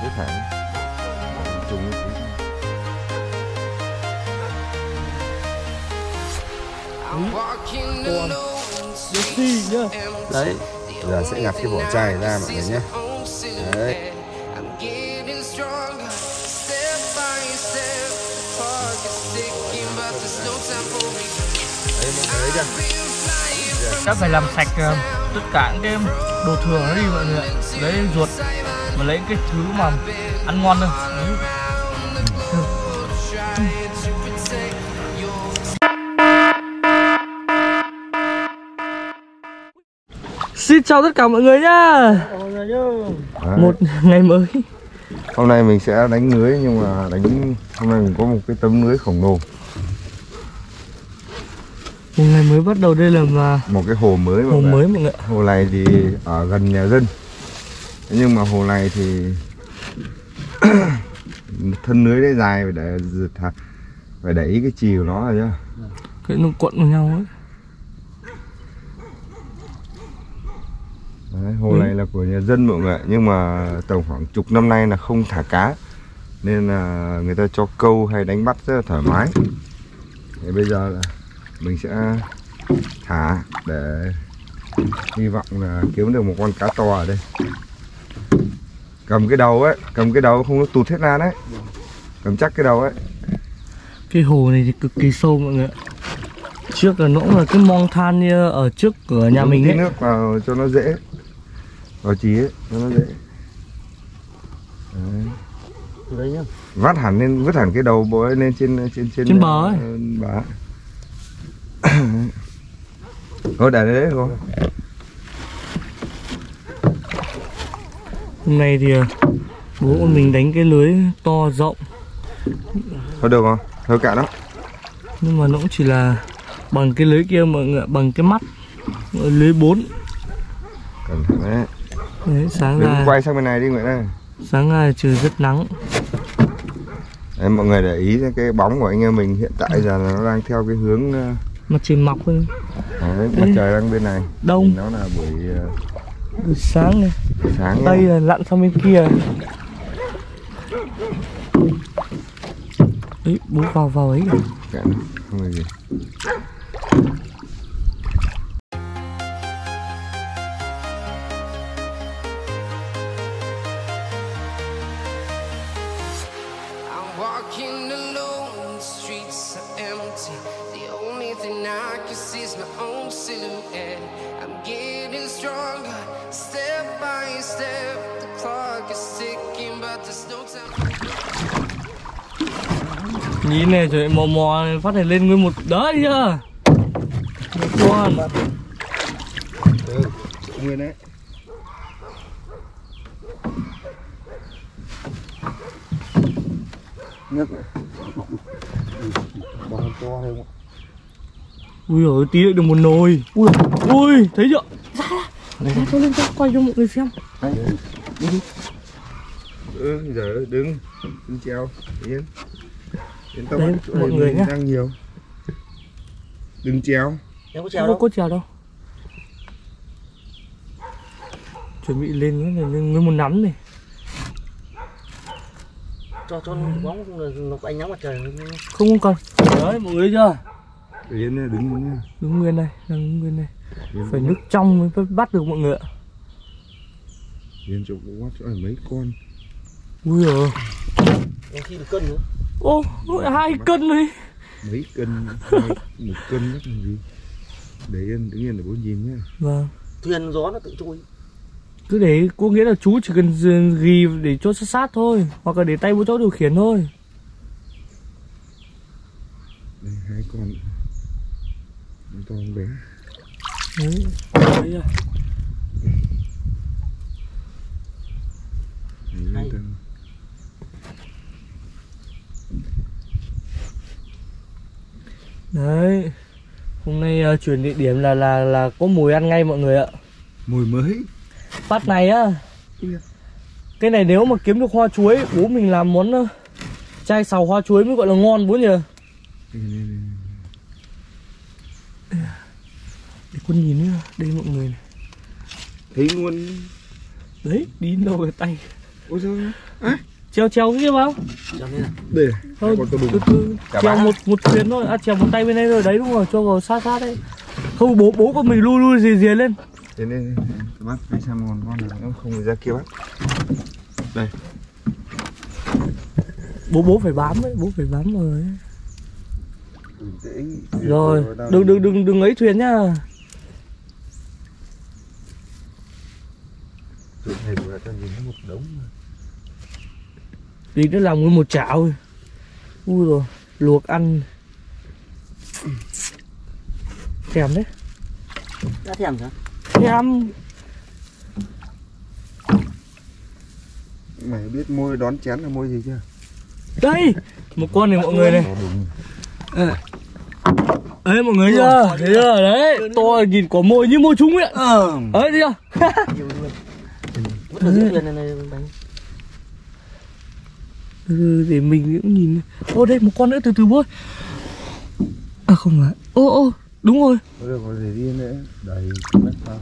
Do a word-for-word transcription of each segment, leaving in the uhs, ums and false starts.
cái thẳng trùng cái nhá. Đấy. Bây giờ sẽ nhặt cái vỏ chai ra mọi người nhé. Đấy. Đấy mọi người thấy chưa? Đã phải làm sạch uh, tất cả cái đồ thừa nó đi mọi người ạ. Lấy ruột mà lấy cái thứ mà ăn ngon thôi. Đấy. Xin chào tất cả mọi người nhá. Một ngày mới. Hôm nay mình sẽ đánh lưới, nhưng mà đánh hôm nay mình có một cái tấm lưới khổng lồ. Một ngày mới bắt đầu. Đây là mà một cái hồ mới. Hồ mới mọi người. Hồ này thì ở gần nhà dân. Nhưng mà hồ này thì thân lưới đấy dài phải để phải để ý cái chì của nó rồi chứ. Cái nó cuộn vào nhau ấy. Đấy, hồ ừ. này là của nhà dân mọi người, nhưng mà tầm khoảng chục năm nay là không thả cá, nên là người ta cho câu hay đánh bắt rất là thoải mái. Thì bây giờ là mình sẽ thả để hy vọng là kiếm được một con cá to ở đây. Cầm cái đầu ấy, cầm cái đầu không nó tụt hết ra đấy. Cầm chắc cái đầu ấy. Cái hồ này thì cực kỳ sâu mọi người ạ. Trước là nó cũng là cái mong than như ở trước cửa nhà đúng mình ấy. Nước vào cho nó dễ. Vào trí ấy, cho nó dễ. Đấy. Đấy nhá. Vắt hẳn lên, vứt hẳn cái đầu bò lên trên trên trên, trên bờ ấy. Bờ. Thôi để đấy thôi. Hôm nay thì bố của mình đánh cái lưới to rộng. Thôi được không? Thôi cạn đó. Nhưng mà nó cũng chỉ là bằng cái lưới kia mọi người, bằng cái mắt lưới bốn. Cẩn thận đấy. Đấy, sáng đừng ra quay sang bên này đi Nguyễn ơi. Sáng ra trời rất nắng. Đấy, mọi người để ý cái bóng của anh em mình hiện tại giờ là nó đang theo cái hướng mặt trời mọc thôi. Đấy, mặt trời đang bên này. Đông. Nó là buổi buổi sáng này. Buổi sáng Tây là lặn sang bên kia. Đấy, bố vào vào ấy kìa. Kệ, không có gì. Nhìn này rồi mò mò phát này lên nguyên một đỡ đi chưa? Một con. Ừ, nguyên đấy. Nước. Bò to hơn. Ui giời, tí được một nồi. Ui, ui, thấy chưa? Ra ra. Ra cho lên cho quay cho mọi người xem. Đấy. Đi đi. Ừ, giờ đứng, đứng treo, yên. Yên tâm. Đấy, mọi người nhá. Đang nhiều. Đừng treo. Em có treo đâu. Không có treo đâu. Chuẩn bị lên nữa, lên nguyên một nắm này. Cho cho bóng nó có ánh nắng mặt trời. Không không cần. Đấy, mọi người chưa? Yên này, đứng nguyên nha. Đứng nguyên này, đang đứng nguyên này. Yên phải nước trong mới bắt được mọi người ạ. Yên chỗ cũng bắt cho mấy con. Ui giời. Em khi được cân nữa. Ô, hai cân đấy. Mấy cân, hai, một cân nhất làm gì. Để yên, đứng yên để bố nhìn nhá. Vâng. Thuyền gió nó tự trôi. Cứ để, có nghĩa là chú chỉ cần ghi để cho sát sát thôi. Hoặc là để tay bố cháu điều khiển thôi. Đây, hai con. Con to con bé. Đấy, đấy à. Đấy, đấy. Hôm nay uh, chuyển địa điểm là là là có mùi ăn ngay mọi người ạ. Mùi mới. Phát này á. Cái này nếu mà kiếm được hoa chuối, bố mình làm món uh, chai sào hoa chuối mới gọi là ngon bố nhỉ. Để con nhìn nữa, đây mọi người này. Thấy luôn. Đấy, đi đâu cái tay. Ôi giời ơi. Trèo trèo cái kia vào. Cho nên là Để. Thôi, Con tôi đùng. từ từ. Chả Trèo bá. một một thuyền thôi, à trèo một tay bên đây rồi, đấy đúng rồi, cho vào sát sát đấy. Không bố bố con mình lui lui rìa rìa lên. Thế nên bắt phải xem còn con nào nữa không thì ra kia bắt. Đây. Bố bố phải bám đấy, bố phải bám rồi. Bình tĩnh. Rồi, đừng đừng đừng đừng ấy thuyền nhá. Tụi thầy vừa cho nhìn một đống. Đi nó làm nguyên một chảo rồi. Ui rồi, luộc ăn. Thèm đấy. đã thèm chưa? Thèm. Mày biết môi đón chén là môi gì chưa? Đây, một con này mọi người này. Nó đúng. Đấy mọi người chưa? Thấy chưa? Đấy, to nhìn quả môi như môi trúng vậy. Ờ. Đấy thấy chưa? Nhiều luôn. Vứt ở dưới thuyền này này đánh. Ừ, để mình cũng nhìn. Ô đây một con nữa, từ từ bố. À không phải. Ô ô, đúng rồi. Có được có gì đi nữa. Đầy mất sao.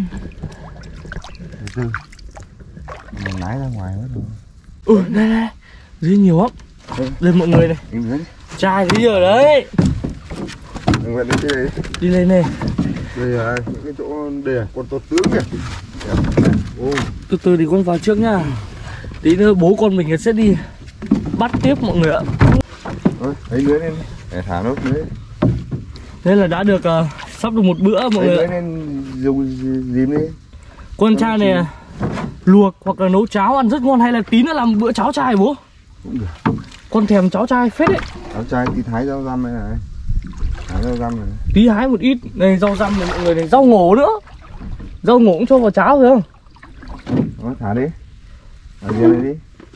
Từ từ. Mình lái ra ngoài mất rồi. Ừ, đây đây. Dưới nhiều lắm. Đây mọi người này. Anh dưới. Trai thấy chưa đấy. Đừng vậy đi đây. Đi lên này. Đây là những cái chỗ đây là con to tướng kìa. Ô. Từ từ thì con vào trước nhá. Tí nữa bố con mình sẽ đi bắt tiếp mọi người ạ. Thôi, lấy lưới lên để thả nốt lưới. Thế là đã được uh, sắp được một bữa mọi Lấy người lưới ạ. lên dùng dìm đi. Con trai này luộc hoặc là nấu cháo ăn rất ngon, hay là tí nữa làm bữa cháo trai bố. Cũng được. Con thèm cháo trai phết đấy. Áo trai tí thái rau răm này này. Thái rau răm này. Tí hái một ít. Này rau răm này mọi người này, rau ngổ nữa. Rau ngổ cũng cho vào cháo rồi không? Đó, thả đi. Thả riêng này đi.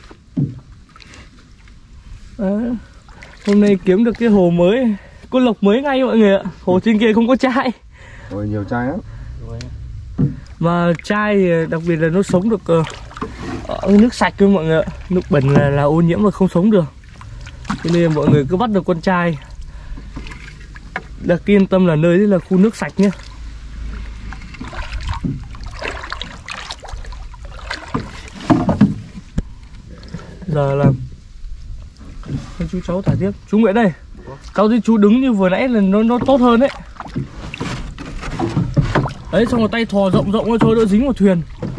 Đấy. Hôm nay kiếm được cái hồ mới, có lộc mới ngay mọi người ạ. Hồ trên kia không có trai. Rồi nhiều trai lắm. Rồi. Mà trai thì đặc biệt là nó sống được uh, ở nước sạch thôi mọi người ạ. Nước bẩn là, là ô nhiễm và không sống được. Cho nên mọi người cứ bắt được con trai là yên tâm là nơi đấy là khu nước sạch nhá. Giờ là chú cháu thả tiếp. Chú Nguyễn đây. Cháu thấy chú đứng như vừa nãy là nó nó tốt hơn đấy. Đấy, xong rồi tay thò rộng rộng cho đỡ dính vào thuyền.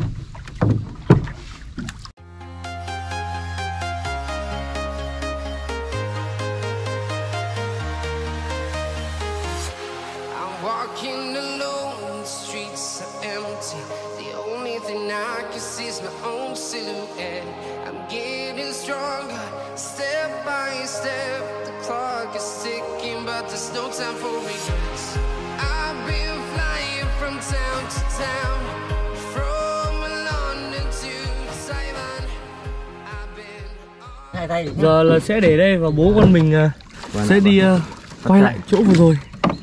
I'm walking alone, the streets are empty. The only thing I can see is my own silhouette. I'm getting stronger, step by step. The clock is ticking, but there's no time for regrets. I've been flying from town to town, from London to Taiwan. I've been Hai tay. Giờ là sẽ để đây và bố con mình uh, sẽ đi uh, quay lại chỗ vừa rồi.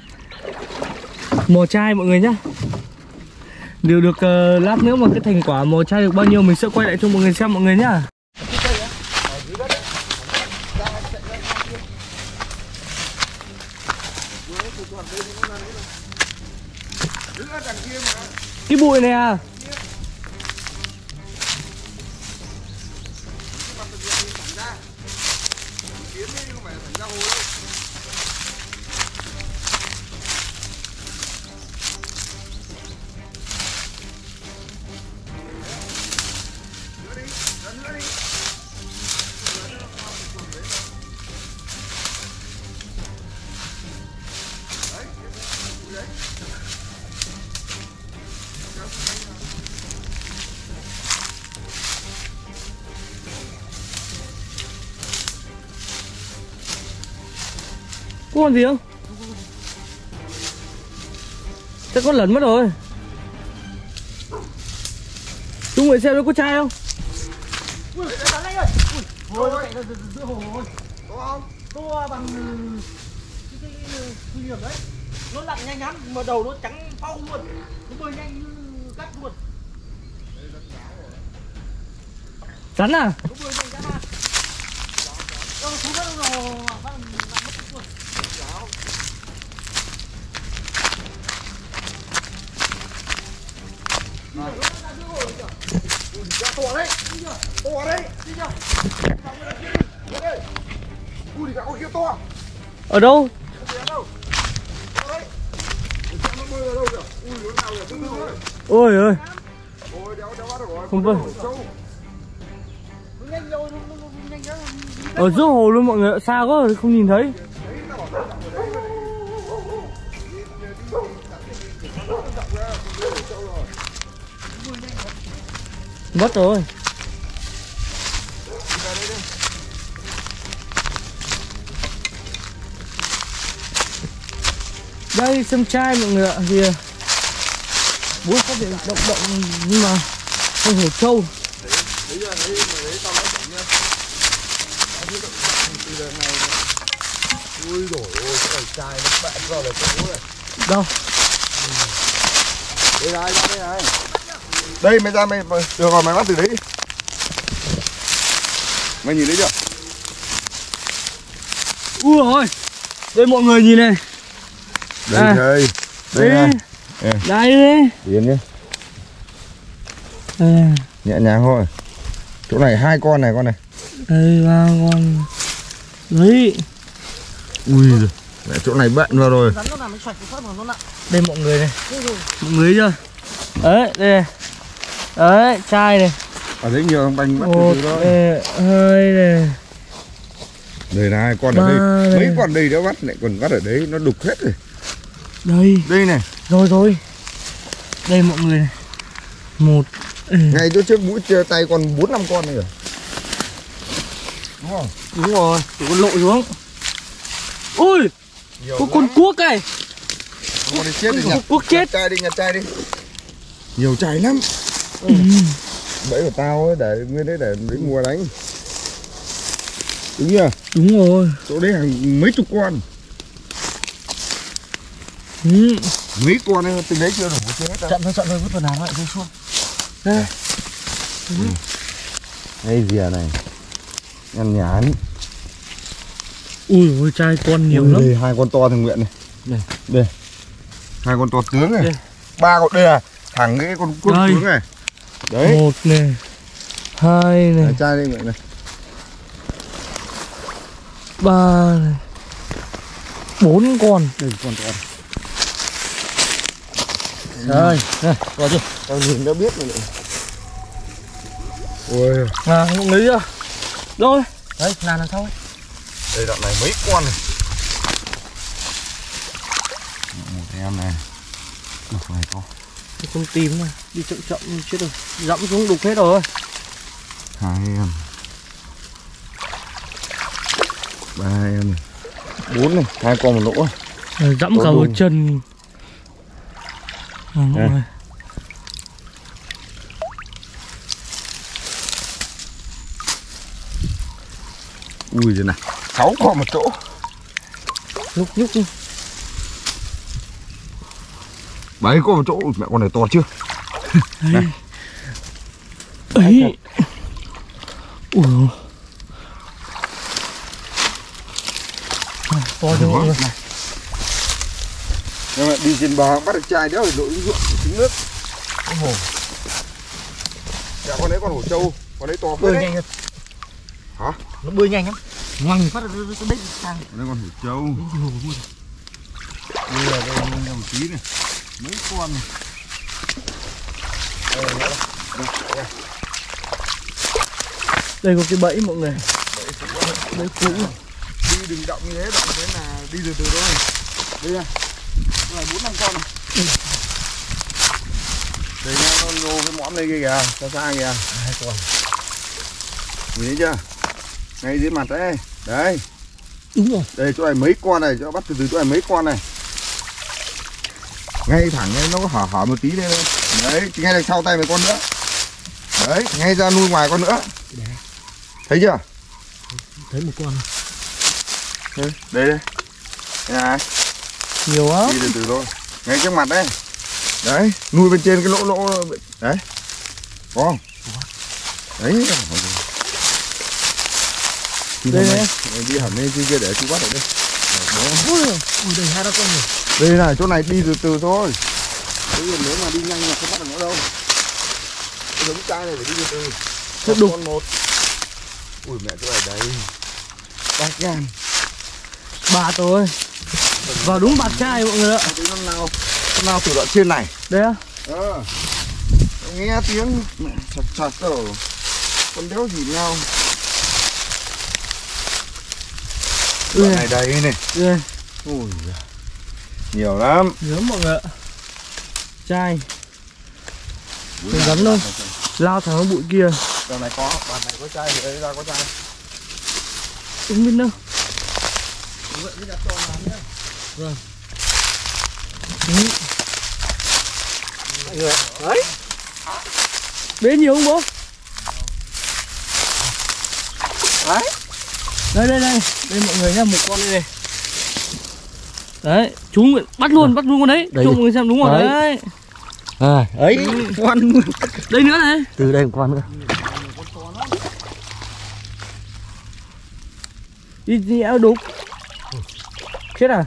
Mò chai mọi người nhá. Điều được uh, lát nữa mà cái thành quả mò chai được bao nhiêu mình sẽ quay lại cho mọi người xem mọi người nhá. Cái bụi này à? Có con gì không? Chắc con lẩn mất rồi. Chú người xem nó có chai không? Ui, bắn anh ơi. Ui, ôi, nó chạy ra giữa hồ rồi. Có không? To bằng cái cái nguy hiểm đấy. Nó lặn nhanh lắm, mà đầu nó trắng phau luôn. Nó bơi nhanh như cắt luôn. Rắn à? Nó bơi nhanh ra mà. Đâu xuống đất đâu rồi, bắt làm mất luôn. Nó ra giữa hồ rồi kìa. to đấy, to đấy, đi nhá. Đây, ui thì con kia to. Ở đâu? Ôi ơi. Không vâng. Ở giữa hồ luôn mọi người, xa quá rồi không nhìn thấy. Mất rồi. Đây sâm trai mọi người ạ, kìa. Bố phát hiện động động nhưng mà không hổ trâu. Ui dồi ôi, cái trai nó bẹn vào là chỗ này. Đâu? Đây này, ra đây này. Đây mày ra mày, được rồi mày bắt từ đấy. Mày nhìn thấy chưa? Ui ôi. Đây mọi người nhìn này. Đây À. đây. Đây. Đây. Đây, đây đấy. Điền nhé. À. Nhẹ nhàng thôi. Chỗ này hai con này con này. Đây ba con. Đấy. Ui giời. Mẹ, chỗ này bận vào rồi. Rắn nó làm nó xoạch cái phát vào nó nặng. Đây mọi người này. Mọi người chưa? Đấy, đây này. Đấy, chai này. Ở đấy nhiều thằng bánh bắt từ Một từ thôi. này, hai này. Đây là hai con ở đây. Ba này. Mấy con đây đã bắt lại còn bắt ở đấy nó đục hết rồi. Đây. Đây này. Rồi rồi. Đây mọi người này. Một. Ừ. Ngay chỗ trước mũi chia tay còn bốn năm con này rồi. Đúng không? Đúng rồi, tụi con lộ xuống. Ui, Nhiều có lắm. con cuốc này. Con này chết đi nhặt. Cuốc chết. Nhặt chai đi, nhặt chai đi. Nhiều chai lắm. Ừ. Bẫy của tao ấy để nguyên đấy để lấy mùa đánh. Đúng chưa? Đúng rồi. Chỗ đấy hàng mấy chục con. Ừ. Mấy con ấy từ đấy chưa đủ chưa hết đâu. Chậm thôi, chậm thôi, vứt vào nào lại rơi xuống. Đây. Ừ. Đây dìa này. Nhăn nhán. Ui ôi trai con nhiều Ui, lắm. đây hai con to thằng Nguyện này. Đây. Đây. Hai con to tướng này. Đây. Ba con đây à. Thằng cái con quân Đây. tướng này. Đấy. Một này. Hai này. Đấy, chai đây Nguyện này. Ba này. Bốn con. Đây con to. Đây, này, vào chưa? Tao nhìn đã biết rồi này. Ôi. À, mọi người chưa? Rồi. Đấy, làm làm sao ấy. Đây đoạn này mấy con này. Một em này. Đục này to. Cái con tím này, đi chậm chậm chết rồi. Dẫm xuống đục hết rồi. Hai em. Ba em này. Bốn này, hai con một lỗ. À, dẫm cả một chân. À, mọi À. người. Ui giời này. Sáu con một chỗ. Nhúc nhúc đi. Bảy con một chỗ. Ui, mẹ con này to chưa? Đây. Ấy. Ui. À, to chưa mọi người. Nhưng mà đi trên bờ bắt được chai đéo thì lội ruộng trứng nước. Con hổ. Dạ con đấy con hổ trâu. Con đấy to phết Bơi đấy. nhanh hơn. Hả? Nó bơi nhanh lắm. Ngoằng phát nó nó đích sang. Con đấy con hổ trâu. Đến thì hồ luôn. Đây là đây là một tí này. Mấy con này. Đây, đây, đây, đây. Đây có cái bẫy mọi người. Bẫy cũ. Đi đừng động như thế, động như thế là đi từ từ thôi. Đây nha. Đây là bốn năm con này. Đây nha, nó nhô cái mõm đây kia kìa, xa xa kìa. Hai con. Nhìn thấy chưa? Ngay dưới mặt đấy. Đấy. Đúng rồi. Đây chỗ này mấy con này, cho bắt từ từ chỗ này mấy con này. Ngay thẳng này nó có hở hở một tí đây thôi. Đấy, ngay đằng sau tay mấy con nữa. Đấy, ngay ra nuôi ngoài con nữa. Thấy chưa? Thấy một con. Đây, đây đây. Đây này. Nhiều lắm. Đi từ từ thôi. Ngay trước mặt đây. Đấy, nuôi bên trên cái lỗ lỗ đấy. Có không? Đấy. Đây này. Đi hẳn lên trên kia để chú bắt ở đây. Ui, ui đây hai ba con rồi. Đây này, chỗ này đi từ từ thôi. Đấy, nếu mà đi nhanh là không bắt được nữa đâu. giống chai này phải đi từ từ. Rất đục. Con một. Ui mẹ chỗ này đấy. Bạc ngàn. Bạt rồi. Vào đúng bạt chai mọi người ạ. Tí con nào, con nào từ đoạn trên này. Đấy á. Ờ. Nghe tiếng mẹ chặt chặt rồi. Con đéo gì nhau. Đoạn này đầy này. Ui. Ui giời. Nhiều lắm. Nhớ mọi người ạ. Chai. Đừng gắn luôn. Lao thẳng vào bụi kia. Đoạn này có, đoạn này có chai thì đây ra có chai. Không biết đâu. Vậy mới đặt to lắm nhá. Vâng. Đấy. Mọi người. Đấy. Bế nhiều không bố? Đấy. Đây đây đây. Đây mọi người nhá, một con đây này. Đấy, chú Nguyện bắt luôn, bắt luôn con đấy. Cho mọi người xem đúng rồi đấy. đấy. À, ấy, con. Đây nữa này. Từ đây một con nữa. Đi đi áo đục. Chết à?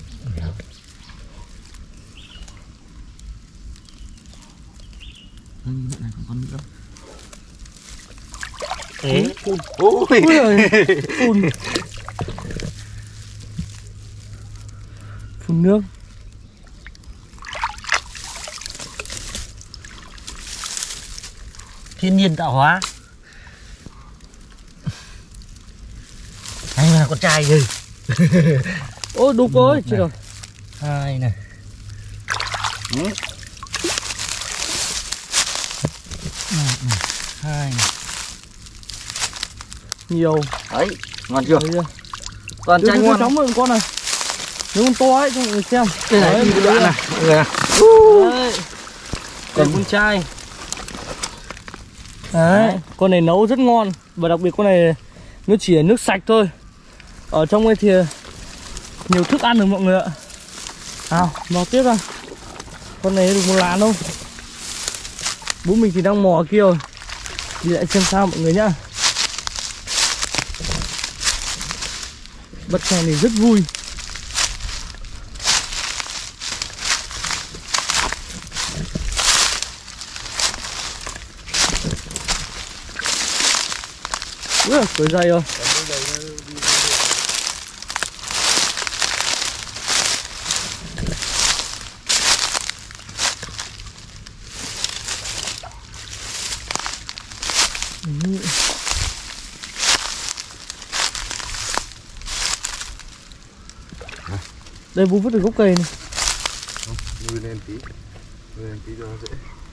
Này còn con nữa. Thế. Ui. Ui giời. Phun. Phun nước. Thiên nhiên tạo hóa. Đây là con trai gì? Ôi đục rồi, chết rồi. Hai này. Ừ. Hai này. Nhiều. Đấy, ngon chưa? Đấy chưa? Toàn trai ngon. Chóng rồi con này. Nếu con to ấy cho mọi người xem. Đây này, đi cái đoạn này. Mọi người này. Đấy. Còn con trai. Đấy, con này nấu rất ngon. Và đặc biệt con này nó chỉ là nước sạch thôi. Ở trong đây thì nhiều thức ăn rồi mọi người ạ. Nào, vào tiếp ra. Con này được một làn đâu. Bố mình thì đang mò kia rồi. Đi lại xem sao mọi người nhá. Bắt chài này rất vui. Ui, cởi dày rồi. Ừ. Đây bố vứt được gốc cây này. Nuôi lên tí. Nuôi lên tí cho nó dễ.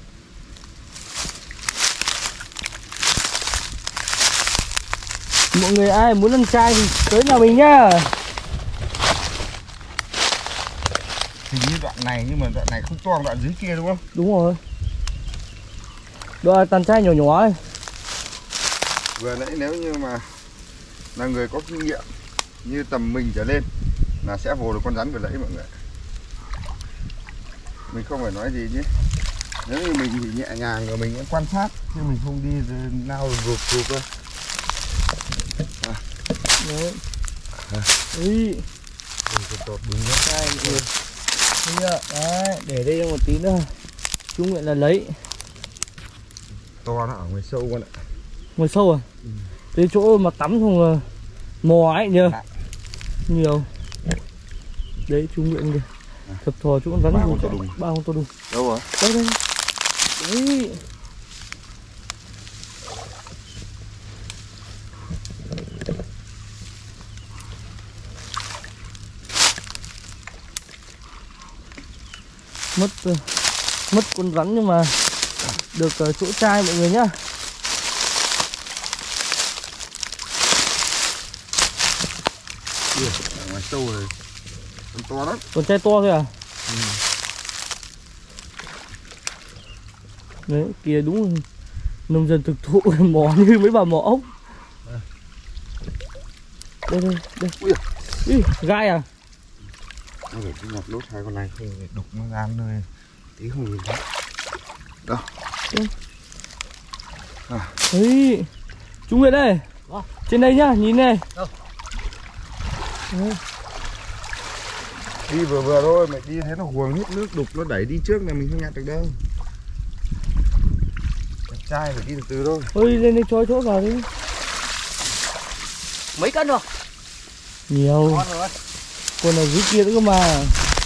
Mọi người ai muốn ăn chai thì tới nhà mình nhá. Hình như đoạn này nhưng mà đoạn này không to bằng đoạn dưới kia đúng không? Đúng rồi. Đoạn tàn chai nhỏ nhỏ ấy. Vừa nãy nếu như mà là người có kinh nghiệm như tầm mình trở lên là sẽ vồ được con rắn vừa nãy mọi người. Mình không phải nói gì chứ. Nếu như mình thì nhẹ nhàng rồi mình cũng quan sát chứ mình không đi nào rụp rụp thôi. Đấy. Ui. Tột bứng nhé. Đây mọi người. Thấy chưa? Đấy, để đây một tí nữa. Chú Nguyện là lấy. To nó ở ngoài sâu con ạ. Ngoài sâu à? Ừ. Cái chỗ mà tắm xong rồi mò ấy nhờ. Nhiều. Đấy chú Nguyện kìa. Thập thò chú con rắn. Ba con to đùng. Ba con to đùng. Đâu rồi? Đây đây. Đấy. Mất mất con rắn nhưng mà được chỗ chai mọi người nhá. Ui, ở ngoài sâu rồi. Con to lắm. Con chai to thôi à? Ừ. Đấy, kia đúng nông dân thực thụ mò như mấy bà mò ốc. Đây đây đây. Ui, Ui, gai à? nó phải cứ nhặt lốt hai con này không để đục nó ra nơi tí không nhìn thấy. Đâu? À. Đấy. Chú Nguyệt đây. À. Trên đây nhá, nhìn này. Đâu? Đi vừa vừa thôi, mày đi thấy nó huồng hết nước đục nó đẩy đi trước là mình không nhặt được đâu. Chai phải đi từ từ thôi. Ôi lên đây cho chỗ vào đi. Mấy cân rồi? Nhiều. Ngon rồi. Con này dưới kia nữa cơ mà.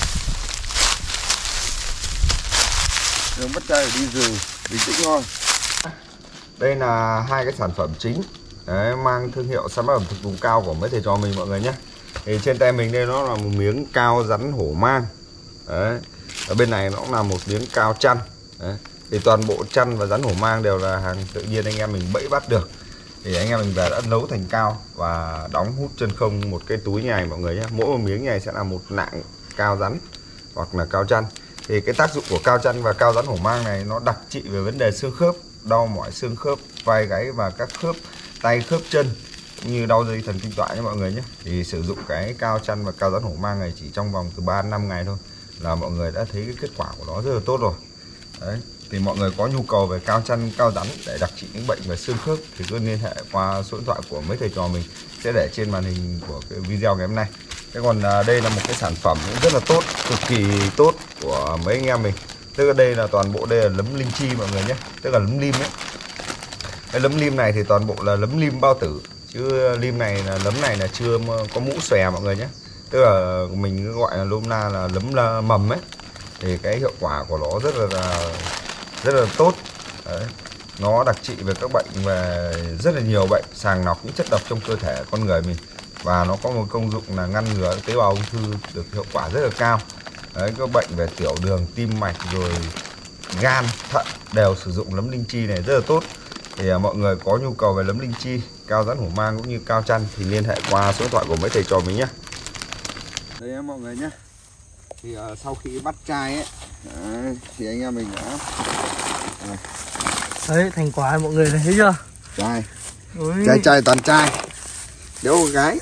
Đường bắt chai phải đi rừng, bình tĩnh thôi. Đây là hai cái sản phẩm chính. Đấy, mang thương hiệu sản phẩm thực vùng cao của mấy thầy trò mình mọi người nhé. Thì trên tay mình đây nó là một miếng cao rắn hổ mang. Đấy. Ở bên này nó cũng là một miếng cao chăn. Đấy. Thì toàn bộ chăn và rắn hổ mang đều là hàng tự nhiên anh em mình bẫy bắt được. Thì anh em mình về đã nấu thành cao và đóng hút chân không một cái túi như này mọi người nhé. Mỗi một miếng này sẽ là một nạng cao rắn hoặc là cao chăn. Thì cái tác dụng của cao chăn và cao rắn hổ mang này nó đặc trị về vấn đề xương khớp, đau mỏi xương khớp, vai gáy và các khớp tay khớp chân cũng như đau dây thần kinh tọa nha mọi người nhé. Thì sử dụng cái cao chăn và cao rắn hổ mang này chỉ trong vòng từ ba đến năm ngày thôi là mọi người đã thấy cái kết quả của nó rất là tốt rồi. Đấy. Thì mọi người có nhu cầu về cao chăn, cao rắn để đặc trị những bệnh về xương khớp thì cứ liên hệ qua số điện thoại của mấy thầy trò mình sẽ để trên màn hình của cái video ngày hôm nay. Thế còn à, đây là một cái sản phẩm cũng rất là tốt, cực kỳ tốt của mấy anh em mình. Tức là đây là toàn bộ đây là nấm linh chi mọi người nhé, tức là nấm lim ấy. Cái nấm lim này thì toàn bộ là nấm lim bao tử, chứ lim này là nấm này là chưa có mũ xòe mọi người nhé. Tức là mình gọi là nôm na là nấm là mầm ấy. Thì cái hiệu quả của nó rất là rất là tốt. Đấy. Nó đặc trị về các bệnh về rất là nhiều bệnh, sàng lọc những chất độc trong cơ thể con người mình. Và nó có một công dụng là ngăn ngừa tế bào ung thư được hiệu quả rất là cao. Đấy, các bệnh về tiểu đường, tim mạch rồi gan, thận đều sử dụng nấm linh chi này rất là tốt. Thì à, mọi người có nhu cầu về nấm linh chi, cao rắn hổ mang cũng như cao chăn thì liên hệ qua số điện thoại của mấy thầy trò mình nhé. Đây em mọi người nhé. Thì uh, sau khi bắt chai ấy đấy, thì anh em mình đã à. Đấy thành quả mọi người thấy chưa? Chai. Ôi. Chai chai toàn chai. Đéo có gái.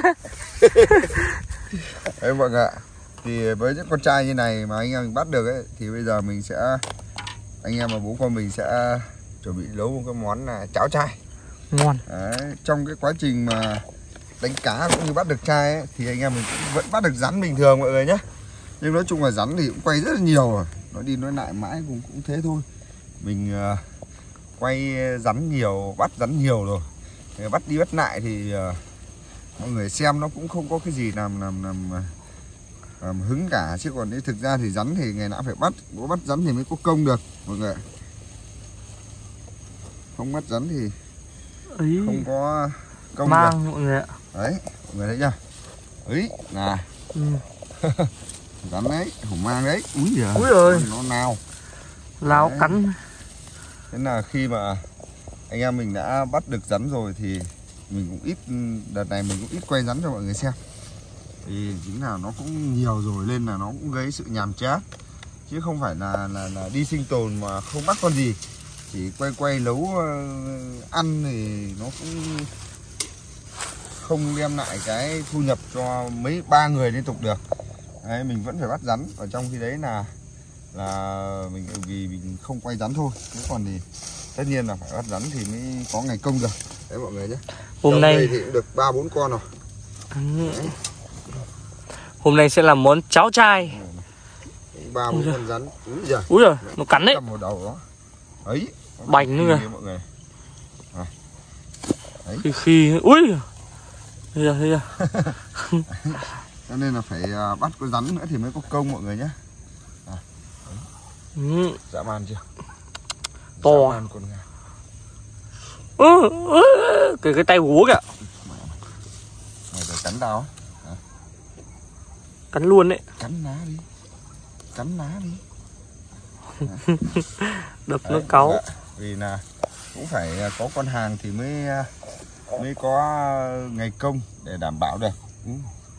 Đấy mọi người ạ. Thì với những con trai như này mà anh em mình bắt được ấy thì bây giờ mình sẽ anh em và bố con mình sẽ chuẩn bị nấu một cái món là cháo chai. Ngon. Đấy, trong cái quá trình mà đánh cá cũng như bắt được chai ấy, thì anh em mình cũng vẫn bắt được rắn bình thường mọi người nhé. Nhưng nói chung là rắn thì cũng quay rất là nhiều rồi. Nói đi nói lại mãi cũng cũng thế thôi. Mình uh, quay rắn nhiều, bắt rắn nhiều rồi. Thì bắt đi bắt lại thì uh, mọi người xem nó cũng không có cái gì làm làm làm, làm hứng cả. Chứ còn đấy thực ra thì rắn thì ngày nào phải bắt. Có bắt rắn thì mới có công được mọi người. Không bắt rắn thì Ý. không có công mang được. mọi người ạ. Đấy, mọi người thấy chưa? Ấy, là Ừ. rắn đấy, hổ mang đấy. Úi giời. Úi giời. Nó nào. Láo Đấy. cắn. Thế là khi mà anh em mình đã bắt được rắn rồi thì mình cũng ít, đợt này mình cũng ít quay rắn cho mọi người xem. Thì chính là nó cũng nhiều rồi nên là nó cũng gây sự nhàm chán. Chứ không phải là, là, là đi sinh tồn mà không bắt con gì. Chỉ quay quay nấu uh, ăn thì nó cũng không đem lại cái thu nhập cho mấy ba người liên tục được. Đấy, mình vẫn phải bắt rắn. Ở trong khi đấy là là mình vì mình không quay rắn thôi. Nếu còn thì tất nhiên là phải bắt rắn thì mới có ngày công được. Đấy mọi người nhé. Hôm Trong nay đây thì cũng được ba bốn con rồi. Đấy. Hôm nay sẽ làm món cháo chai. Ba bốn con rắn. Úi giời. Úi giời, nó cắn đấy. Cầm vào đầu đó. Ấy. Bành nữa kìa. Mọi người. À. Đấy. Khi khi úi. Thấy chưa, thấy chưa? Cho nên là phải uh, bắt con rắn nữa thì mới có công mọi người nhé. À. Ừ. Dã man chưa? To. Dã man con gà. Ừ, ừ, cái cái tay búa kìa. Mày phải cắn tao. À. Cắn luôn đấy. Cắn ná đi. Cắn ná đi. Đập Đấy, nó cáu. dạ. Vì là cũng phải có con hàng thì mới mới có ngày công để đảm bảo được. Ừ.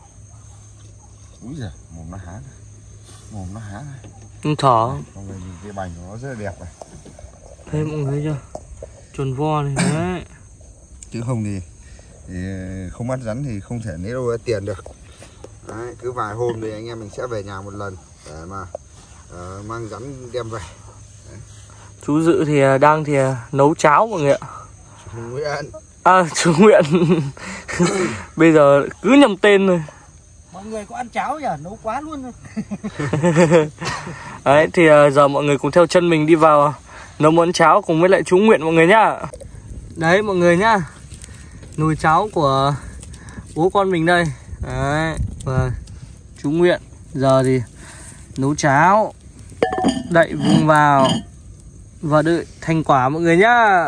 Úi giời, mồm nó há này. Mồm nó há này. Nó thở. Mọi người nhìn cái bành của nó rất là đẹp này. Thấy mọi người thấy chưa? Chuồn vo này đấy. Chứ không thì, thì không bắt rắn thì không thể lấy đâu ra tiền được. Đấy, cứ vài hôm thì anh em mình sẽ về nhà một lần để mà uh, mang rắn đem về. Đấy. Chú Dự thì đang thì nấu cháo mọi người ạ. Chú Nguyễn. À, chú Nguyễn. Bây giờ cứ nhầm tên thôi. Mọi người có ăn cháo nhỉ? Nấu quá luôn rồi. Đấy thì giờ mọi người cùng theo chân mình đi vào nấu món cháo cùng với lại chú Nguyện mọi người nhá. Đấy mọi người nhá, nồi cháo của bố con mình đây. Đấy, và chú Nguyện giờ thì nấu cháo, đậy vung vào và đợi thành quả mọi người nhá.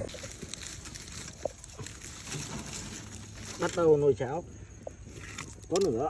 Bắt đầu nồi cháo có nửa.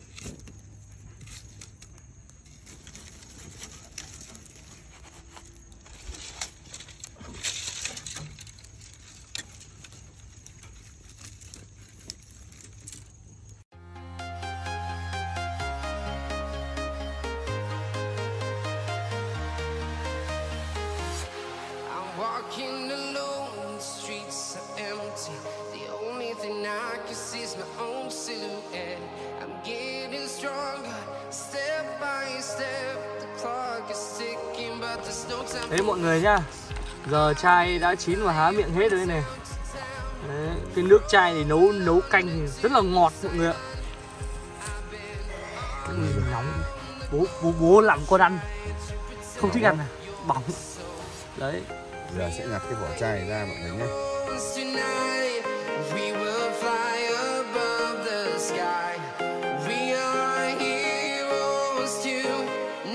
Walking alone, the streets are empty. The only thing I can see is my own silhouette. I'm getting stronger, step by step. The clock is ticking, but there's no time. Đấy mọi người nhá, giờ chai đã chín và há miệng hết rồi này. Đấy, cái nước chai thì nấu nấu canh thì rất là ngọt mọi người ạ. Ui, nóng. Bố bố bố làm con ăn không thích ăn à, bỏng. Đấy. Giờ sẽ nhặt cái vỏ chai ra mọi người nhé. Tonight, we will fly above the sky. We are heroes tonight.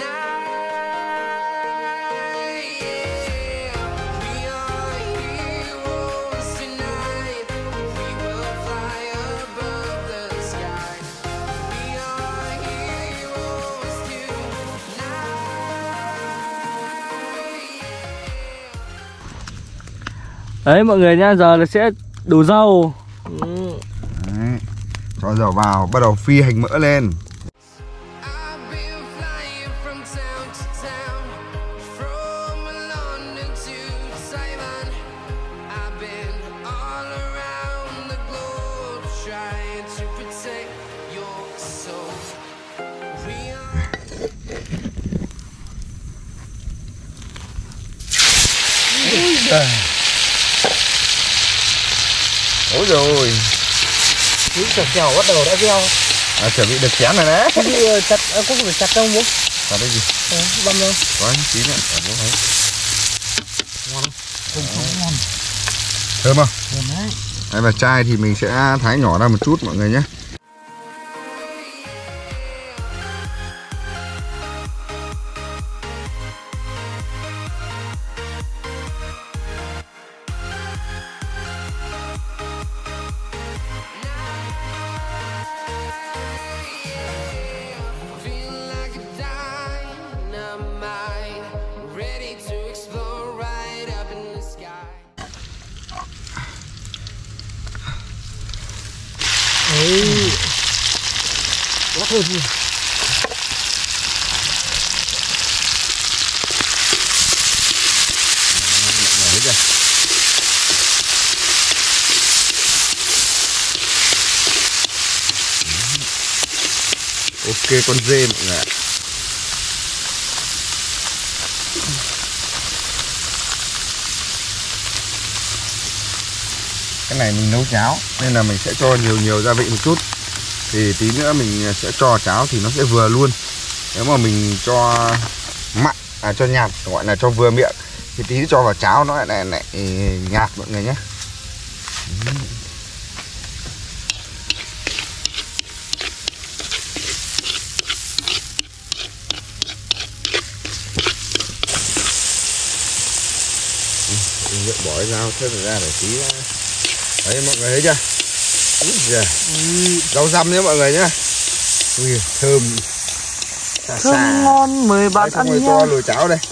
Yeah, we are heroes tonight. We will fly above the sky. We are heroes tonight. Đấy mọi người nhá, giờ là sẽ đổ dầu. Ừ. Đấy. Cho dầu vào, bắt đầu phi hành mỡ lên. I've been flying from town to town, from London to Taiwan. I've been all around the globe trying to protect your soul. We are Ôi rồi. Những chảo chảo bắt đầu đã gieo. À, chuẩn bị được chén rồi đấy. Cái gì chặt, à, có phải chặt không bố? Chặt đây gì? Ừ, băm đâu. Có anh tí nữa, ở bố thấy. Ngon không? Không, không ngon. Thơm không? Thơm đấy. Đây và chai thì mình sẽ thái nhỏ ra một chút mọi người nhé. feeling like a dynamite, ready to explode right up in the sky. Đấy. Quá thơm gì. Đấy kìa. Ok con dê mọi người ạ. Cái này mình nấu cháo nên là mình sẽ cho nhiều nhiều gia vị một chút. Thì tí nữa mình sẽ cho cháo thì nó sẽ vừa luôn. Nếu mà mình cho mặn, à cho nhạt gọi là cho vừa miệng thì tí cho vào cháo nó lại lại, lại nhạt mọi người nhé. Mình bỏ cái dao thế ra để tí ra. Đấy mọi người thấy chưa? Yeah. Ừ. Rau răm nhé mọi người nhé. Ui, thơm xà Thơm xà. ngon, mời bạn Đấy, ăn rồi nhé. cho nồi cháo đây.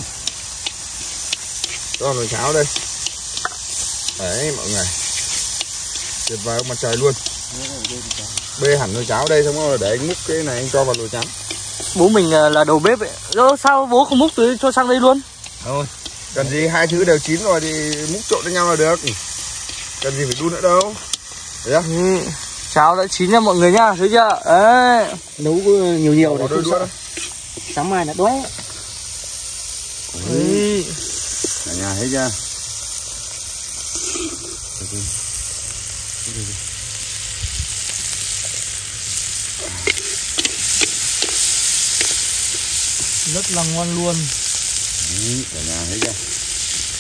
Cho nồi cháo đây. Đấy mọi người. Tuyệt vời mặt trời luôn. Bê hẳn nồi cháo đây xong rồi để anh múc cái này anh cho vào nồi cháo. Bố mình là đầu bếp ấy. Đó, sao bố không múc tới cho sang đây luôn? Thôi, cần gì hai thứ đều chín rồi thì múc trộn với nhau là được. Cần gì phải đun nữa đâu. Đấy không? Ừ. Cháo đã chín nha mọi người nhá, thấy chưa? Đấy. Nấu nhiều nhiều để không sợ. Sáng mai là đói. Ừ. Cả nhà thấy chưa? Rất là ngon luôn. Đấy, cả nhà thấy chưa?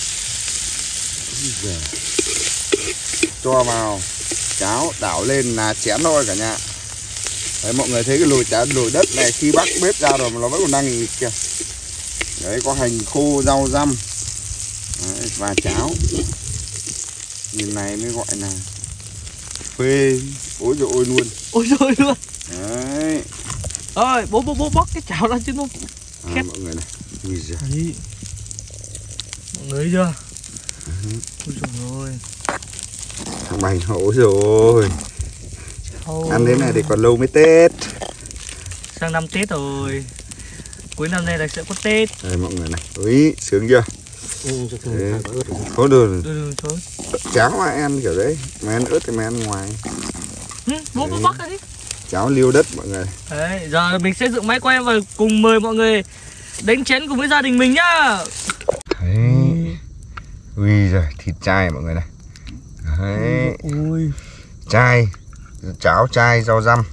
Cho vào cháo đảo lên là chén thôi cả nhà. Đấy, mọi người thấy cái nồi cháo nồi đất này khi bắt bếp ra rồi mà nó vẫn còn đang nghịch kìa. Đấy, có hành khô, rau răm. Đấy, và cháo. Nhìn này mới gọi là phê. Ôi dồi ôi luôn. Ôi trời luôn. Đấy. Ơi, bố bố bố bóc cái chảo ra chứ nó À, mọi người này. Ui giời. đấy. Mọi người thấy chưa? Ôi trời ơi. Thằng Bành ôi rồi. Thôi. Ăn thế này thì còn lâu mới Tết. Sang năm Tết rồi. Cuối năm nay là sẽ có Tết. Đây mọi người này. Ui, sướng chưa? Ừ, cho thử Đấy. thả ớt. Có đường Ừ, trời ơi. cháo mà ăn kiểu đấy. Mày ăn ớt thì mày ăn ngoài. Ừ, bố bố bắt ra đi. Cháo liêu đất mọi người. Đấy, giờ mình sẽ dựng máy quay và cùng mời mọi người đánh chén cùng với gia đình mình nhá. Đấy. Ui giời, thịt chai mọi người này. Đấy. Ui. Chai, cháo chai, rau răm.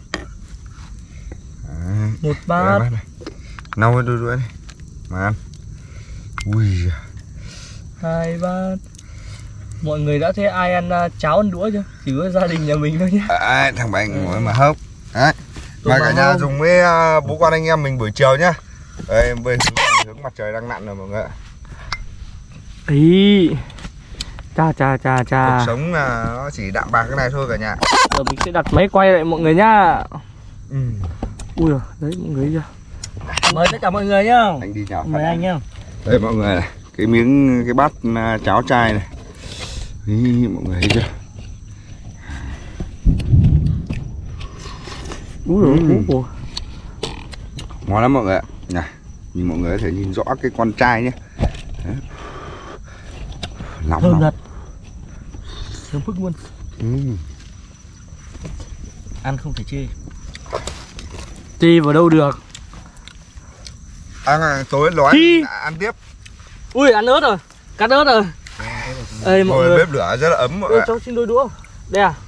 Đấy. Một bát. Đấy, này. Nâu cái đuôi đuôi này. Mà ăn. Ui giời. Hai bát. Mọi người đã thấy ai ăn uh, cháo ăn đũa chưa? Chỉ có gia đình nhà mình thôi nhá. À, thằng Bành ngồi mà hốc. Đấy. Tôi Mời cả bảo nhà không. dùng với uh, bố con anh em mình buổi chiều nhá. Đây, bên hướng, hướng mặt trời đang nặn rồi mọi người ạ. Ý. Cha cha cha cha. Cuộc sống là nó chỉ đạm bạc cái này thôi cả nhà. Giờ mình sẽ đặt máy quay lại mọi người nhá. Ừ. Ui giời, đấy mọi người chưa? Mời tất cả mọi người nhá. Anh đi chào. Mời anh nhá. Đây mọi người này, cái miếng cái bát uh, cháo chai này. Ý, mọi người thấy chưa? Úi giời, Ừ. ủa. Ngon lắm mọi người ạ. Này, nhìn mọi người có thể nhìn rõ cái con trai nhé. Đấy. Nóng Thơm lắm. thật. Thơm phức luôn. Ừ. Ăn không thể chê. Đi vào đâu được. À, tối nói Hi. ăn tiếp. Ui, ăn ớt rồi. Cắt ớt rồi. Ê mọi Ngồi người. bếp lửa rất là ấm mọi Ê, người ạ. cháu xin đôi đũa. Đây à?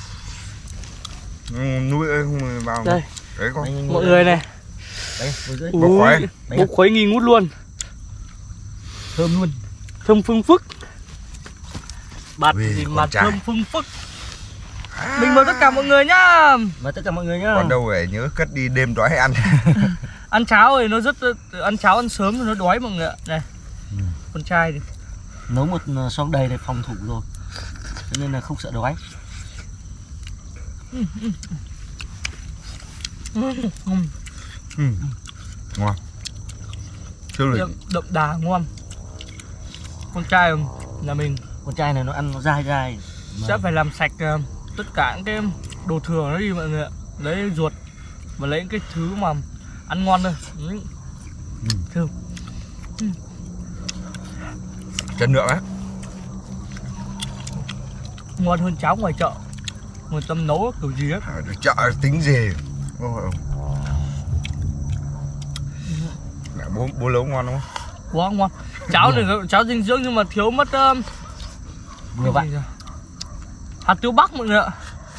Ừ, nuôi ơi, không vào. Đây. Đấy con. Anh Mọi người này. Đấy, ngồi dưới. Bốc khói. Bốc khuấy nghi ngút luôn. Thơm luôn. Thơm phưng phức. Bạt Ui, gì con mà trai. thơm phưng phức. Mình mời tất cả mọi người nhá. Mời tất cả mọi người nhá. Còn đâu phải nhớ cất đi đêm đói ăn. Ăn cháo thì nó rất ăn cháo ăn sớm thì nó đói mọi người ạ. Này. Ừ. Con trai đi. Nấu một xóm đầy để phòng thủ rồi. Cho nên là không sợ đói. Ừ. Ừ. Ngon. Chưa được. Đậm, đậm đà ngon. Con trai nhà mình Con trai này nó ăn nó dai dai. Mà sẽ phải làm sạch uh, tất cả những cái đồ thừa nó đi mọi người ạ. Lấy ruột và lấy những cái thứ mà ăn ngon thôi. Ừ. Ừ. Thơm. Chất lượng á. Ngon hơn cháo ngoài chợ. Người tâm nấu kiểu gì á. Ở chợ tính gì. Ôi, mẹ bố bố nấu ngon không? Quá ngon. Cháo này cháo dinh dưỡng nhưng mà thiếu mất uh, vừa vặn. hạt tiêu bắc mọi người ạ.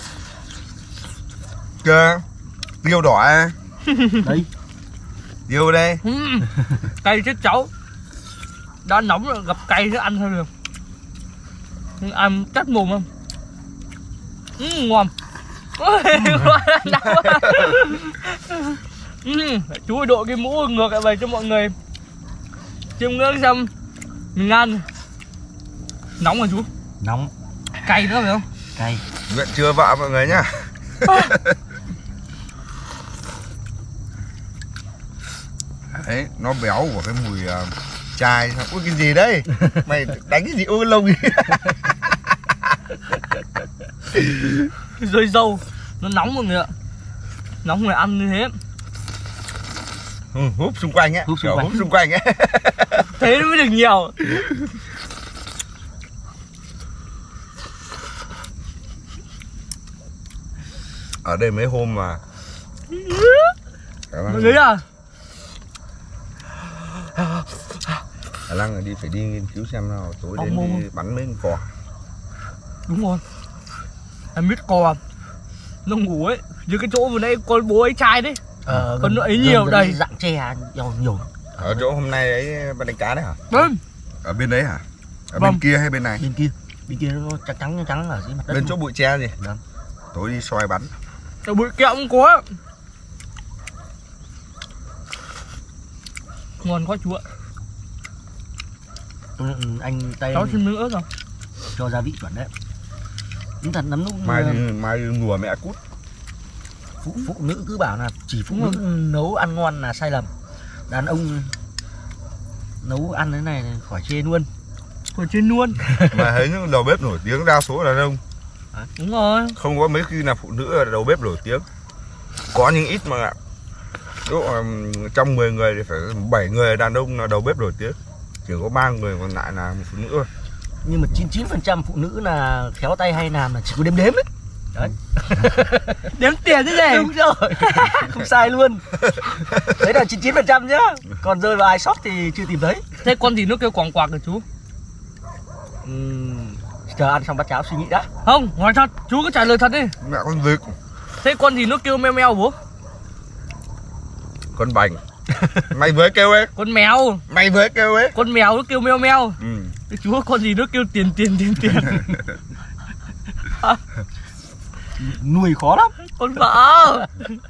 Kìa, tiêu đỏ à? Đấy. Tiêu đây. Uhm, cay chết cháu. Đã nóng rồi gặp cay nữa ăn thôi được. Nhưng ăn cắt mồm không? Uhm, ngon. uhm, chú ơi, đội cái mũ ngược lại về cho mọi người chiêm ngưỡng xem mình ăn. Nóng rồi chú. Nóng. Cay nữa phải không? Cay. Nguyện chưa vợ mọi người nhá. Đấy, nó béo của cái mùi uh, chai. Ui cái gì đấy? Mày đánh cái gì ôi lông gì? Rơi dâu. Nó nóng mọi người ạ. Nóng người ăn như thế. Ừ, húp xung quanh ấy. Húp xung Kiểu quanh. húp xung quanh ấy. Thế nó mới được nhiều. Ở đây mấy hôm mà Mọi người à. Khả năng là đi phải đi nghiên cứu xem nào tối Ông đến mua. đi bắn mấy con cò. Đúng rồi. Em biết cò nó ngủ ấy như cái chỗ vừa nãy con bố ấy trai đấy. Ờ, Còn gần- nó ấy gần- nhiều gần đây. Dạng tre nhiều nhiều. Ở chỗ hôm nay ấy bạn đánh cá đấy hả? Vâng. Ở bên đấy hả? Ở Vâng. bên kia hay bên này? Bên kia, bên kia nó trắng trắng trắng ở dưới mặt đất. Bên luôn. chỗ bụi tre gì? Vâng. Tối đi soi bắn. Ở bụi kẹo cũng có. Ngon quá chú ạ. Anh tay Cháu anh xin miếng ớt rồi. cho gia vị chuẩn đấy. Đúng thật lắm lúc Mai đi, mai đi lùa mẹ cút. phụ, phụ nữ cứ bảo là chỉ phụ Đúng nữ nấu ăn ngon là sai lầm. Đàn ông nấu ăn thế này khỏi chê luôn. Ở trên luôn. Mà thấy những đầu bếp nổi tiếng đa số là đàn ông. Đúng rồi. Không có mấy khi là phụ nữ là đầu bếp nổi tiếng. Có những ít mà độ, um, trong mười người thì phải bảy người đàn ông là đầu bếp nổi tiếng. Chỉ có ba người còn lại là phụ nữ thôi. Nhưng mà chín mươi chín phần trăm phụ nữ là khéo tay hay làm là chỉ có đếm đếm ấy. Đấy. Đếm tiền thế này. Đúng rồi. Không sai luôn. Đấy là chín mươi chín phần trăm nhá. Còn rơi vào ai sót thì chưa tìm thấy. Thế con gì nó kêu quảng quạc rồi chú? Uhm, chờ ăn xong bát cháo suy nghĩ đã. Không, nói thật, chú cứ trả lời thật đi. Mẹ con vịt, Thế con gì nó kêu meo meo bố? con bành. Mày với kêu ấy, Con mèo. mày với kêu ấy. Con mèo nó kêu meo meo. Ừ. Thế chú con gì nó kêu tiền tiền tiền tiền. Nuôi khó lắm. Con vợ.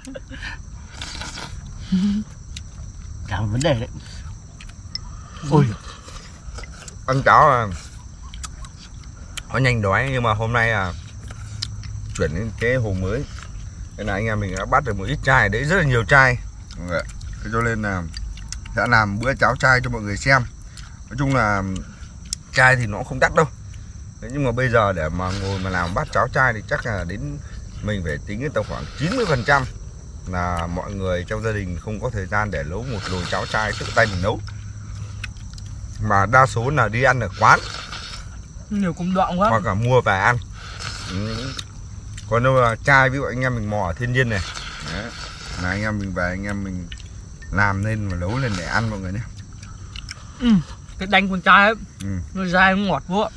Cả một vấn đề đấy. Ôi, Ăn cháo là nó nhanh đói, nhưng mà hôm nay là chuyển đến cái hồ mới. Cái này anh em mình đã bắt được một ít chai, đấy rất là nhiều chai. Đấy. Thế cho nên là sẽ làm bữa cháo chai cho mọi người xem. Nói chung là chai thì nó không đắt đâu. Thế nhưng mà bây giờ để mà ngồi mà làm bát cháo chai thì chắc là đến mình phải tính đến tầm khoảng chín mươi phần trăm là mọi người trong gia đình không có thời gian để nấu một nồi cháo chai tự tay mình nấu. Mà đa số là đi ăn ở quán Nhiều công đoạn quá. hoặc là mua về ăn. Ừ. Còn đâu là chai, ví dụ anh em mình mò ở thiên nhiên này. Đấy. Là anh em mình về anh em mình làm lên và nấu lên để ăn mọi người nhé. Ừ, cái đanh con trai ấy, Ừ. nó dai nó ngọt quá.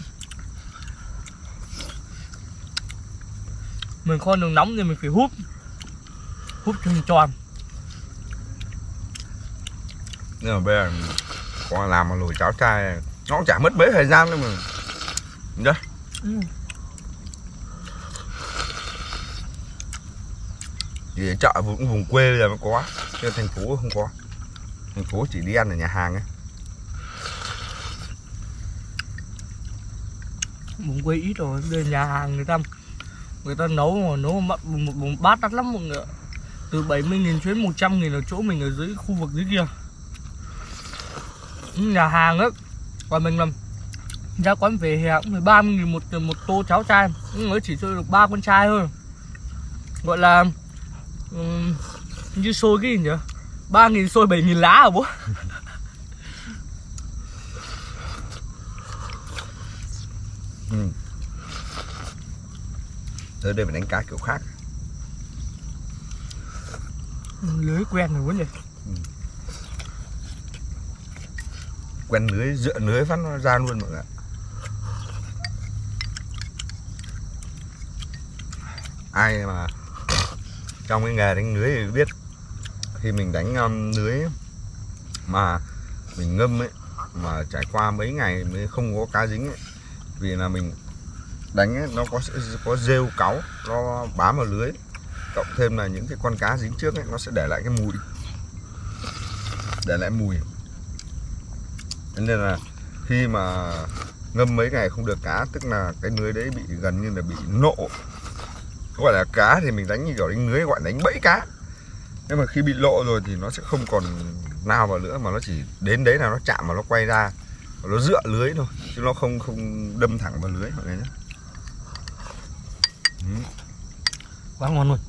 Mình kho đường nóng thì mình phải húp. Húp cho nó tròn. Nhưng mà bây giờ còn làm một nồi cháo chai này, nó cũng chả mất mấy thời gian đâu mà. Đấy. Ừ. Thì ở chợ vùng, vùng quê bây giờ mới có, chứ thành phố không có. Thành phố chỉ đi ăn ở nhà hàng ấy. Vùng quê ít rồi, về nhà hàng người ta người ta nấu mà nấu một, một, một bát đắt lắm mọi người ạ. Từ bảy mươi nghìn đến một trăm nghìn ở chỗ mình ở dưới khu vực dưới kia. Nhà hàng á, còn mình làm ra quán về hè cũng phải ba mươi nghìn một một tô cháo chai, nhưng mới chỉ cho được ba con trai thôi. Gọi là um, như xôi cái gì nhỉ? ba nghìn xôi bảy nghìn lá à bố? Ừ. Tới đây phải đánh cá kiểu khác. Lưới quen rồi bố nhỉ? Quen lưới, dựa lưới phát nó ra luôn mọi người ạ. Ai mà trong cái nghề đánh lưới thì biết, khi mình đánh um, lưới mà mình ngâm ấy, mà trải qua mấy ngày mới không có cá dính ấy, vì là mình đánh ấy, nó có sẽ có rêu cáu nó bám vào lưới, cộng thêm là những cái con cá dính trước ấy, nó sẽ để lại cái mùi, để lại mùi. Nên là khi mà ngâm mấy ngày không được cá, tức là cái lưới đấy bị gần như là bị nộ. Gọi là cá thì mình đánh như kiểu đánh lưới gọi đánh bẫy cá. Nhưng mà khi bị lộ rồi thì nó sẽ không còn nào vào nữa, mà nó chỉ đến đấy là nó chạm mà nó quay ra, nó dựa lưới thôi, chứ nó không không đâm thẳng vào lưới mọi người nhé. Ừ. quá ngon luôn.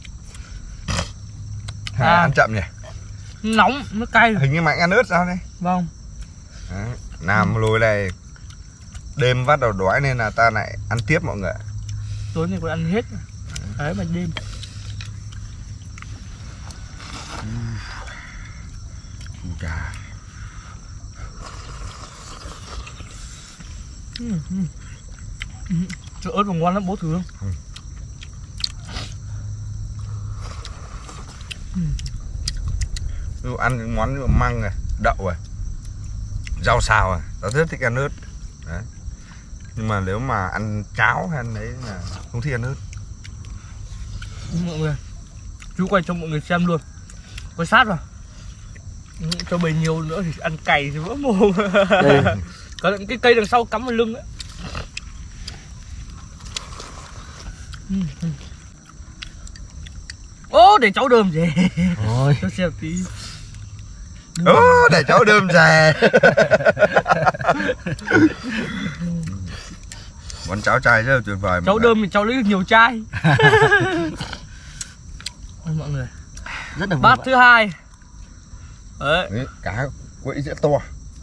À, À. ăn chậm nhỉ. Nóng, nó cay. Hình như mày ăn ớt sao đây? Vâng. Đấy. Làm lồi này đêm bắt đầu đói nên là ta lại ăn tiếp mọi người. Tối nay còn ăn hết. Đấy mà đêm. Chà. Ừ, ừ. Ừ. Trời ớt còn ngon lắm bố thử không? Ừ. Ừ. Ví dụ ăn những món như măng này, đậu này, rau xào này, tao rất thích ăn ớt. Đấy. Nhưng mà nếu mà ăn cháo hay ăn đấy là không thích ăn ớt. Mọi người, chú quay cho mọi người xem luôn, quay sát vào. Cho bầy nhiều nữa thì ăn cày thì vỡ mồm. Có những cái cây đằng sau cắm vào lưng ấy. Ô, để cháu đơm gì? Ôi, Cho xem tí. Ô, để cháu đơm rè. Món cháo chay rất là tuyệt vời. Cháu đơm thì cháu lấy được nhiều chai. Ôi, mọi người, rất là bát thứ hai. Đấy. Đấy, cá quẫy rất to.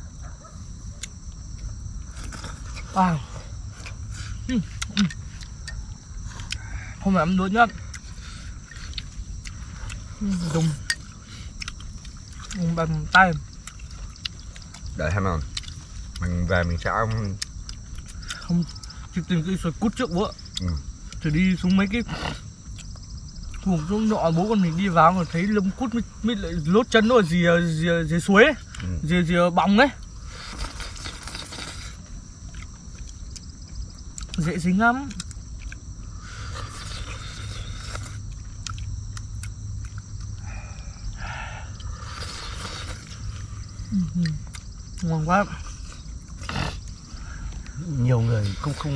Wow. Hôm nay ăn luôn nhá. Dùng dùng bằng tay. Để xem nào. Mình về mình sẽ Không, chỉ tìm cái sợi cút trước bố ạ. Ừ. Thử đi xuống mấy cái vùng xuống nọ, bố con mình đi vào rồi thấy lông cút mới, mới lại lốt chân nó ở rìa rìa rìa suối ấy. Ừ. Rìa rìa bóng ấy. Dễ dính lắm. Ngon quá. nhiều người không không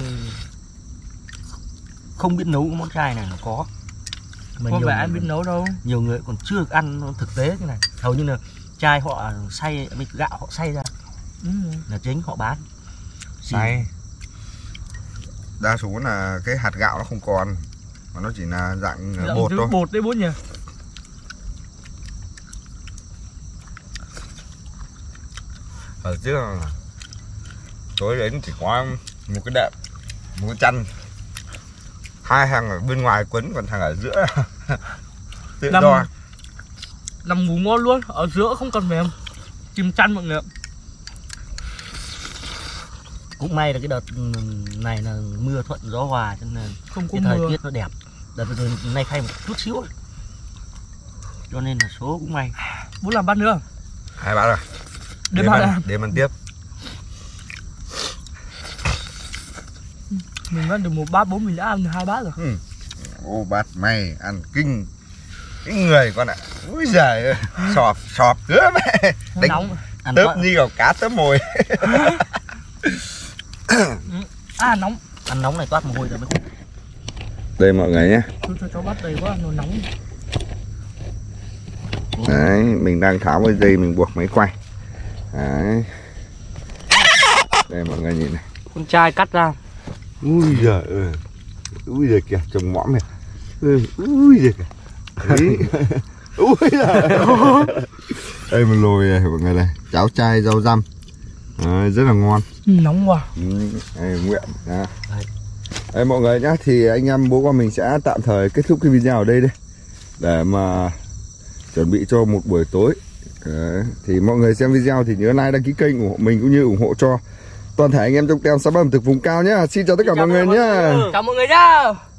không biết nấu cái món chay này nó có. Mà Có nhiều vẻ ai người, biết nấu đâu. nhiều người còn chưa được ăn nó thực tế cái này. Hầu như là chay họ xay với gạo họ xay ra Ừ. là chính họ bán. xay. Đa số là cái hạt gạo nó không còn, mà nó chỉ là dạng Dạng bột thứ thôi. bột đấy bố nhỉ. Ở trước là tối đến chỉ có một cái đệm, một cái chăn, hai thằng ở bên ngoài quấn, còn thằng ở giữa tự Nằm- do. Nằm ngủ ngon luôn, ở giữa không cần mềm. Chìm chăn mọi người ạ. Cũng may là cái đợt này là mưa thuận gió hòa cho nên Không có cái thời mưa. tiết nó đẹp. Đợt vừa rồi nay khay một chút xíu ấy. Cho nên là số cũng may. Bố làm bát nữa. Hai bát rồi. Đêm Đêm ăn ăn, à? đêm ăn tiếp. Mình ăn được một bát, bố mình đã ăn được hai bát rồi. Ừ. Ô bát mày ăn kinh cái người con ạ. Úi giời ơi, sọp sọp nữa mẹ. Nó Đánh nóng. Ăn tớp có, như vào cá tớp mồi. À nóng. ăn nóng này toát mồ hôi ra mới khủng. Đây mọi người nhé. Tôi cho cháu bát đầy quá, nó nóng. Đấy, mình đang tháo cái dây mình buộc máy quay. Đấy. Đây mọi người nhìn này. Con trai cắt ra. Ui giời ơi. Ui giời kìa, trông mõm này. Ui, ui giời kìa. Đấy. Ui giời. Đây một lồi này mọi người này, cháo chay rau răm. Đấy, rất là ngon. Ừ, nóng quá. Ừ, đây, Nguyện. Đó. Đây mọi người nhá, thì anh em bố con mình sẽ tạm thời kết thúc cái video ở đây đây. Để mà chuẩn bị cho một buổi tối. Đấy. Thì mọi người xem video thì nhớ like, đăng ký kênh ủng hộ mình cũng như ủng hộ cho toàn thể anh em trong tem sản phẩm thực vùng cao nhá. Xin chào tất cả mọi người nhá. Chào mọi người nhá.